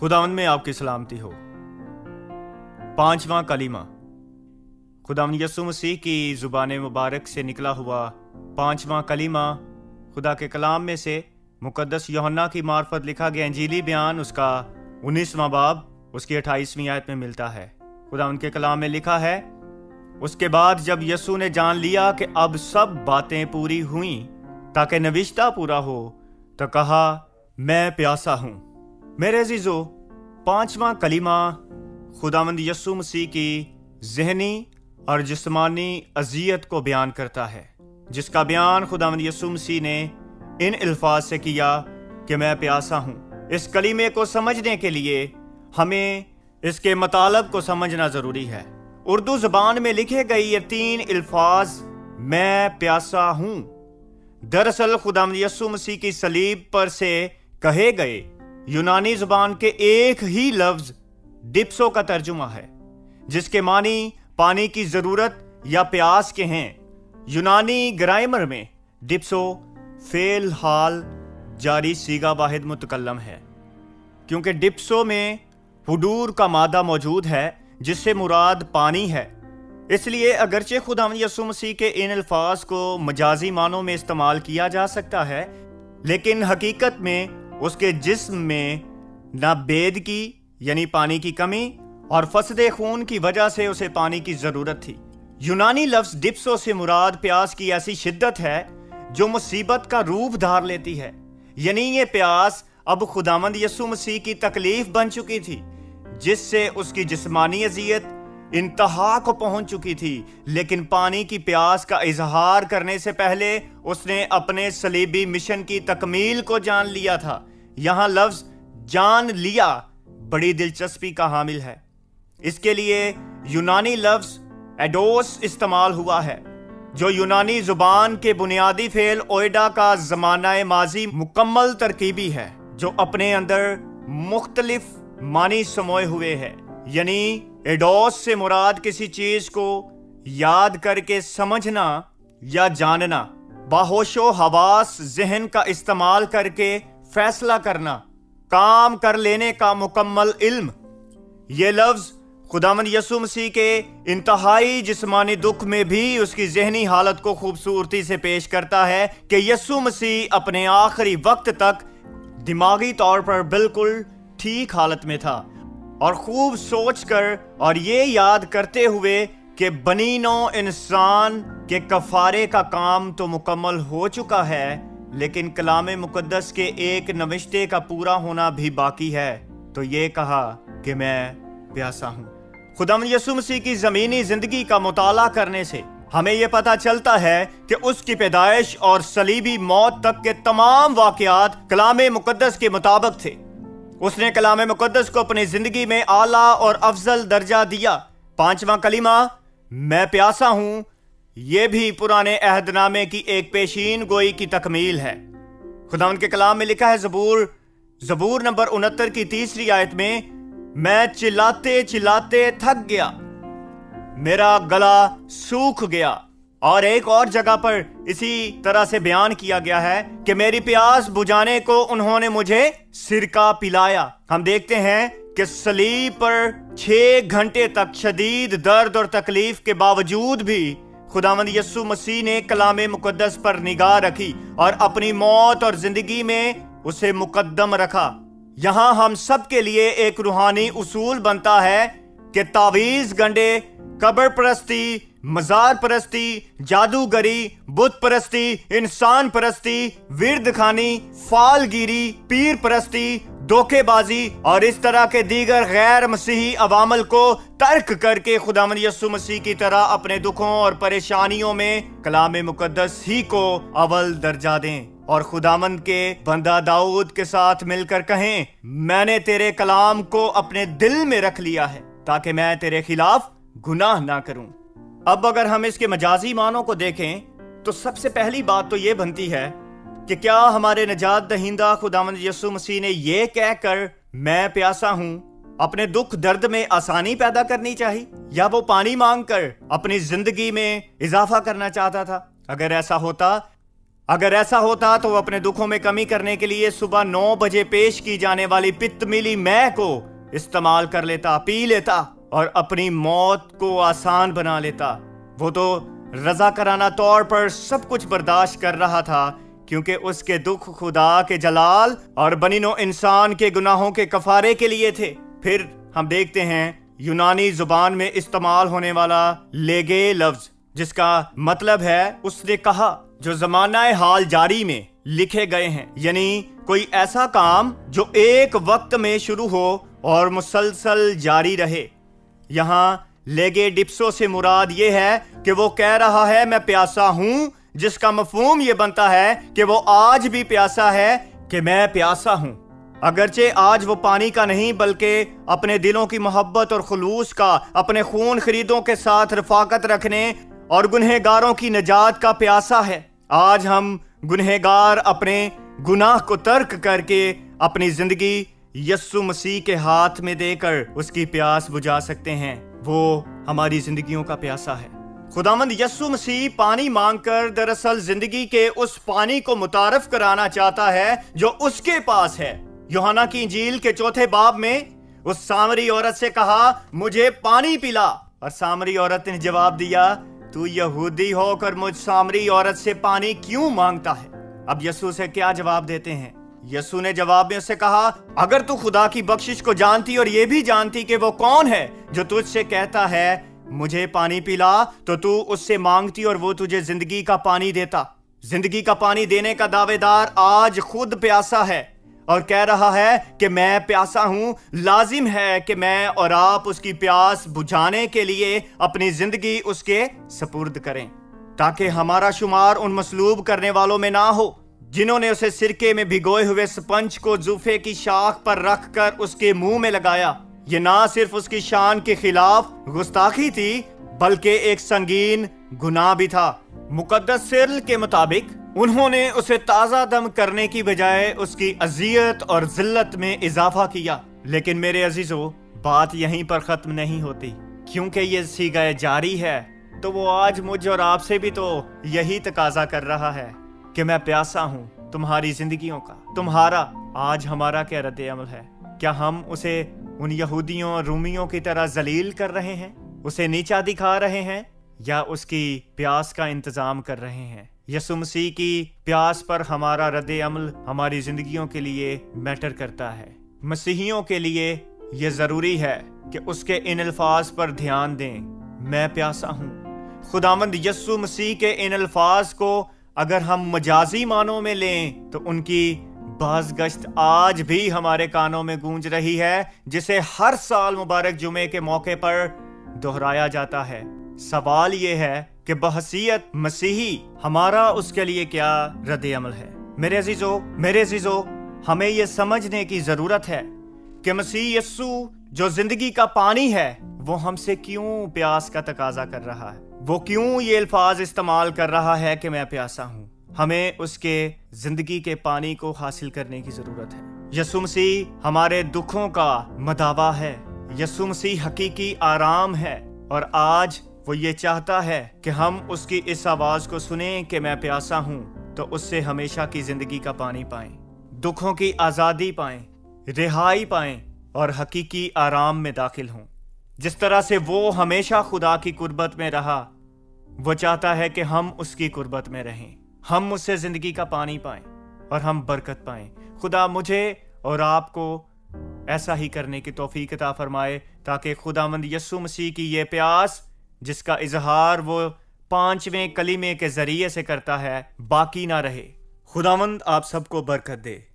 खुदावंद में आपकी सलामती हो। पांचवा कलीमा खुदावंद यीशु मसीह की ज़ुबान मुबारक से निकला हुआ पांचवा कलीमा खुदा के कलाम में से मुकद्दस यूहन्ना की मार्फत लिखा गया इंजीली बयान उसका 19वां बाब उसकी 28वीं आयत में मिलता है। खुदावंद के कलाम में लिखा है, उसके बाद जब यीशु ने जान लिया कि अब सब बातें पूरी हुई ताकि नविश्ता पूरा हो, तो कहा, मैं प्यासा हूं। मेरे अजीजों, पांचवा कलीमा खुदावंद यीशु मसीह की ज़हनी और जिस्मानी अजियत को बयान करता है, जिसका बयान खुदावंद यीशु मसीह ने इन अल्फाज से किया कि मैं प्यासा हूं। इस कलीमे को समझने के लिए हमें इसके मतलब को समझना जरूरी है। उर्दू ज़बान में लिखे गए ये 3 अल्फाज मैं प्यासा हूं दरअसल खुदावंद यीशु मसीह की सलीब पर से कहे गए यूनानी ज़बान के एक ही लफ्ज डिप्सो का तर्जुमा है, जिसके मानी पानी की जरूरत या प्यास के हैं। यूनानी ग्रामर में डिप्सो फेल हाल जारी सीगा वाहिद मुतकल्लम है, क्योंकि डिप्सो में हुडूर का मादा मौजूद है जिससे मुराद पानी है। इसलिए अगरचे खुदावंद यीशु मसीह के इन अल्फाज को मजाजी मानों में इस्तेमाल किया जा सकता है, लेकिन हकीकत में उसके जिस्म में नाबेद की यानी पानी की कमी और फसदे खून की वजह से उसे पानी की जरूरत थी। यूनानी लफ्ज डिप्सो से मुराद प्यास की ऐसी शिद्दत है जो मुसीबत का रूप धार लेती है, यानी ये प्यास अब खुदावंद यीशु मसीह की तकलीफ बन चुकी थी, जिससे उसकी जिस्मानी अजियत इंतहा को पहुंच चुकी थी। लेकिन पानी की प्यास का इजहार करने से पहले उसने अपने सलीबी मिशन की तकमील को जान लिया था। यहां लफ्ज जान लिया बड़ी दिलचस्पी का हामिल है। इसके लिए यूनानी लफ्ज एडोस इस्तेमाल हुआ है, जो यूनानी जुबान के बुनियादी फेल ओएडा का जमाना माजी मुकम्मल तरकीबी है, जो अपने अंदर मुख्तलिफ मानी समोए हुए है। यानी एडोस से मुराद किसी चीज को याद करके समझना या जानना, बाहोशो हवास जहन का इस्तेमाल करके फैसला करना, काम कर लेने का मुकम्मल इल्म। ये लफ्ज खुदावंद यीशु मसीह के इंतहाई जिस्मानी दुख में भी उसकी जहनी हालत को खूबसूरती से पेश करता है कि यीशु मसीह अपने आखिरी वक्त तक दिमागी तौर पर बिल्कुल ठीक हालत में था, और खूब सोचकर और ये याद करते हुए कि बनी नौ इंसान के कफारे का काम तो मुकम्मल हो चुका है, लेकिन कलामे मुकद्दस के एक नविश्ते का पूरा होना भी बाकी है, तो ये कहा कि मैं प्यासा हूं। खुदावंद यीशु मसीह की जमीनी जिंदगी का मुताला करने से हमें यह पता चलता है कि उसकी पैदाइश और सलीबी मौत तक के तमाम वाकयात कलामे मुकद्दस के मुताबिक थे। उसने कलामे मुकद्दस को अपनी जिंदगी में आला और अफजल दर्जा दिया। पांचवा कलीमा मैं प्यासा हूं, यह भी पुराने अहदनामे की एक पेशीन गोई की तकमील है। खुदावंद के कलाम में लिखा है, जबूर नंबर 69 की 3री आयत में, मैं चिल्लाते चिल्लाते थक गया, मेरा गला सूख गया। और एक और जगह पर इसी तरह से बयान किया गया है कि मेरी प्यास बुझाने को उन्होंने मुझे सिरका पिलाया। हम देखते हैं कि सलीब पर 6 घंटे तक शदीद दर्द और तकलीफ के बावजूद भी खुदावंद यीशु मसीह ने कलामे मुकद्दस पर निगाह रखी और अपनी मौत और जिंदगी में उसे मुकद्दम रखा। यहां हम सब के लिए एक रूहानी उसूल बनता है कि तावीज गंडे, कब्र परस्ती, मजार परस्ती, जादूगरी, बुत परस्ती, इंसान परस्ती, विरद खानी, फालगिरी, पीर परस्ती, धोखेबाजी और इस तरह के दीगर गैर मसीही अवामल को तर्क करके खुदावंद यीशु मसीह की तरह अपने दुखों और परेशानियों में कलामे मुकद्दस ही को अव्वल दर्जा दें और खुदावंद के बंदा दाऊद के साथ मिलकर कहें, मैंने तेरे कलाम को अपने दिल में रख लिया है ताकि मैं तेरे खिलाफ गुनाह ना करूं। अब अगर हम इसके मजाजी मानों को देखें तो सबसे पहली बात तो यह बनती है कि क्या हमारे निजात दहिंदा खुदावंद यीशु मसीह ने यह कहकर मैं प्यासा हूं अपने दुख दर्द में आसानी पैदा करनी चाहिए, या वो पानी मांगकर अपनी जिंदगी में इजाफा करना चाहता था? अगर ऐसा होता अगर ऐसा होता तो वो अपने दुखों में कमी करने के लिए सुबह 9 बजे पेश की जाने वाली पित्त मिली मैं को इस्तेमाल कर लेता, पी लेता और अपनी मौत को आसान बना लेता। वो तो रज़ाकाराना तौर पर सब कुछ बर्दाश्त कर रहा था, क्योंकि उसके दुख खुदा के जलाल और बनीनो इंसान के गुनाहों के कफारे के लिए थे। फिर हम देखते हैं यूनानी जुबान में इस्तेमाल होने वाला लेगे लफ्ज, जिसका मतलब है उसने कहा, जो जमाना हाल जारी में लिखे गए हैं, यानी कोई ऐसा काम जो एक वक्त में शुरू हो और मुसलसल जारी रहे। यहाँ लेगे डिप्सो से मुराद ये है कि वो कह रहा है मैं प्यासा हूं, जिसका मफहूम ये बनता है कि वो आज भी प्यासा है कि मैं प्यासा हूं। अगरचे आज वो पानी का नहीं बल्कि अपने दिलों की मोहब्बत और खुलूस का, अपने खून खरीदों के साथ रफाकत रखने और गुनहगारों की निजात का प्यासा है। आज हम गुनहगार अपने गुनाह को तर्क करके अपनी जिंदगी यस्सु मसीह के हाथ में देकर उसकी प्यास बुझा सकते हैं। वो हमारी जिंदगियों का प्यासा है। खुदावंद यस्सु मसीह पानी मांगकर दरअसल जिंदगी के उस पानी को मुतारफ कराना चाहता है जो उसके पास है। यूहन्ना की इंजील के 4 बाब में उस सामरी औरत से कहा, मुझे पानी पिला। और सामरी औरत ने जवाब दिया, तू यहूदी होकर मुझ सामरी औरत से पानी क्यों मांगता है? अब यस्सु से क्या जवाब देते हैं? यस्सु ने जवाब में उससे कहा, अगर तू खुदा की बख्शिश को जानती और ये भी जानती कि वो कौन है जो तुझसे कहता है मुझे पानी पिला, तो तू उससे मांगती और वो तुझे जिंदगी का पानी देता। जिंदगी का पानी देने का दावेदार आज खुद प्यासा है और कह रहा है कि मैं प्यासा हूं। लाजिम है कि मैं और आप उसकी प्यास बुझाने के लिए अपनी जिंदगी उसके सपुर्द करें, ताकि हमारा शुमार उन मसलूब करने वालों में ना हो जिन्होंने उसे सिरके में भिगोए हुए स्पंज को जूफे की शाख पर रखकर उसके मुंह में लगाया। ये ना सिर्फ उसकी शान के खिलाफ गुस्ताखी थी, बल्कि एक संगीन गुनाह भी था। मुकद्दस सिरल के मुताबिक उन्होंने उसे ताजा दम करने की बजाय उसकी अजियत और जिल्लत में इजाफा किया। लेकिन मेरे अजीजों, बात यहीं पर खत्म नहीं होती, क्योंकि ये सीगा जारी है तो वो आज मुझ और आपसे भी तो यही तकाजा कर रहा है कि मैं प्यासा हूं तुम्हारी जिंदगियों का। तुम्हारा आज हमारा क्या रद्द अमल है? क्या हम उसे उन यहूदियों और रूमियों की तरह जलील कर रहे हैं, उसे नीचा दिखा रहे हैं, या उसकी प्यास का इंतजाम कर रहे हैं? यीशु मसीह की प्यास पर हमारा रद्द अमल हमारी जिंदगियों के लिए मैटर करता है। मसीहियों के लिए यह जरूरी है कि उसके इन अल्फाज पर ध्यान दें, मैं प्यासा हूं। खुदावंद यीशु मसीह के इन अल्फाज को अगर हम मजाजी मानों में लें तो उनकी बाज़गश्त आज भी हमारे कानों में गूंज रही है, जिसे हर साल मुबारक जुमे के मौके पर दोहराया जाता है। सवाल यह है कि बहसीयत मसीही हमारा उसके लिए क्या रद्द अमल है? मेरे अजीजों, हमें यह समझने की जरूरत है कि मसीह यस्सु जो जिंदगी का पानी है, वो हमसे क्यों प्यास का तकाजा कर रहा है। वो क्यों ये अल्फाज इस्तेमाल कर रहा है कि मैं प्यासा हूं। हमें उसके जिंदगी के पानी को हासिल करने की जरूरत है। यीशु मसीह हमारे दुखों का मदावा है। यीशु मसीह हकीकी आराम है, और आज वो ये चाहता है कि हम उसकी इस आवाज को सुने कि मैं प्यासा हूं, तो उससे हमेशा की जिंदगी का पानी पाएं, दुखों की आजादी पाएं, रिहाई पाएं और हकीकी आराम में दाखिल हों। जिस तरह से वो हमेशा खुदा की कुर्बत में रहा, वो चाहता है कि हम उसकी कुर्बत में रहें, हम उससे जिंदगी का पानी पाएं और हम बरकत पाएं। खुदा मुझे और आपको ऐसा ही करने की तौफीक अता फरमाए, ताकि खुदावंद यीशु मसीह की ये प्यास जिसका इजहार वो 5वें कलीमे के जरिए से करता है, बाकी ना रहे। खुदावंद आप सबको बरकत दे।